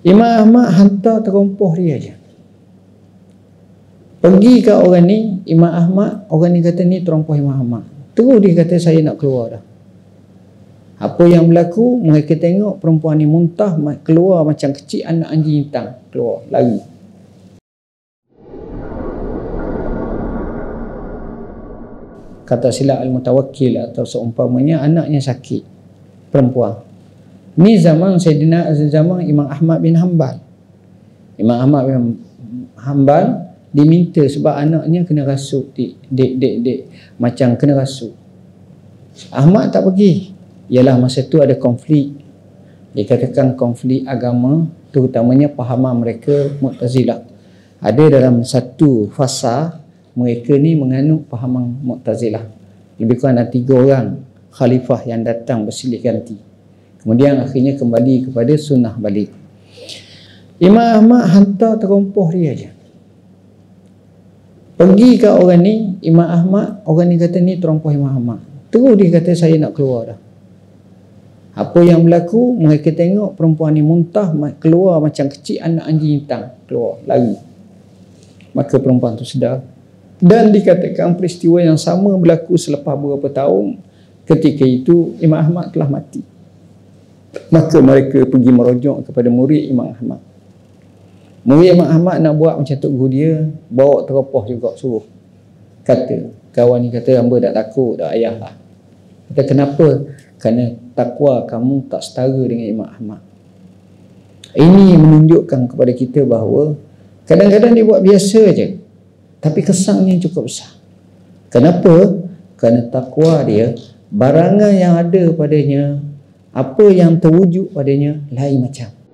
Imam Ahmad hantar terompoh dia je. Pergi ke orang ni, Imam Ahmad, orang ni kata ni terompoh Imam Ahmad. Terus dia kata saya nak keluar dah. Apa yang berlaku, mereka tengok perempuan ni muntah, keluar macam kecil anak anjing hitam, keluar, lari. Kata sila Al-Mutawakkil atau seumpamanya anaknya sakit, perempuan. Ni zaman Imam Ahmad bin Hanbal. Imam Ahmad bin Hanbal diminta sebab anaknya kena rasuk, macam kena rasuk. Ahmad tak pergi. Ialah masa tu ada konflik. Dikatakan konflik agama, terutamanya pahaman mereka Mu'tazilah. Ada dalam satu fasa mereka ni menganut pahaman Mu'tazilah. Lebih kurang ada 3 orang khalifah yang datang bersilih ganti. Kemudian akhirnya kembali kepada sunnah balik. Imam Ahmad hantar terompoh dia je. Pergi ke orang ni, Imam Ahmad, orang ni kata ni terompoh Imam Ahmad. Terus dia kata saya nak keluar dah. Apa yang berlaku, mereka tengok perempuan ni muntah, keluar macam kecil anak anjing hitam, keluar, lari. Maka perempuan tu sedar. Dan dikatakan peristiwa yang sama berlaku selepas beberapa tahun. Ketika itu Imam Ahmad telah mati. Maka mereka pergi merujuk kepada murid Imam Ahmad. Murid Imam Ahmad nak buat macam tok guru dia, bawa teropoh juga suruh. Kata, kawan ni kata hamba tak takut, tak ayah lah. Kata kenapa? Kerana takwa kamu tak setara dengan Imam Ahmad. Ini menunjukkan kepada kita bahawa kadang-kadang dia buat biasa je, tapi kesannya cukup besar. Kenapa? Kerana takwa dia, barangan yang ada padanya, apa yang terwujud padanya lain macam.